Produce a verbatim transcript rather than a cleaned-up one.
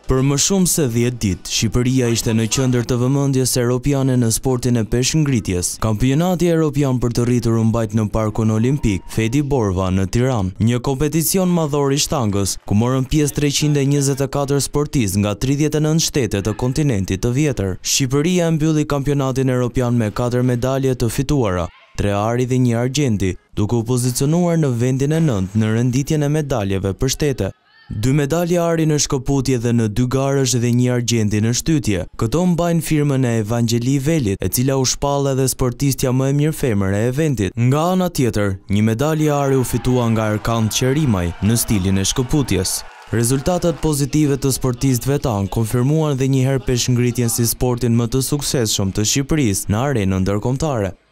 Për më shumë se dhjetë ditë, Shqipëria ishte në qendër të vëmendjes europiane në sportin e peshëngritjes. Kampionati Evropian për të rritur u mbajt në Parkun Olimpik, Fedi Borva në Tiranë, një kompeticion madhor i shtangës, ku morën pjesë treqind e njëzet e katër sportistë nga tridhjetë e nëntë shtete të kontinentit të vjetër. Shqipëria mbylli kampionatin evropian me katër medalje të fituara, tre ari dhe një argjendi, duke u pozicionuar në vendin e nëntë në renditjen e medaljeve për shtete. Dy medalje ari në shkëputje dhe në dy garësh dhe një argjendi në shtytje. Këto mbajnë firmën e Evangjeli Velit, e cila u shpall edhe sportistja më e mirëfemër e eventit. Nga ana tjetër, një medalje ari u fitua nga Erkan Qerimaj në stilin e shkëputjes. Rezultatet pozitive të sportistëve tanë konfirmuan dhe njëherë peshëngritjen si sportin më të suksesshëm të Shqipërisë në arenën ndërkombëtare.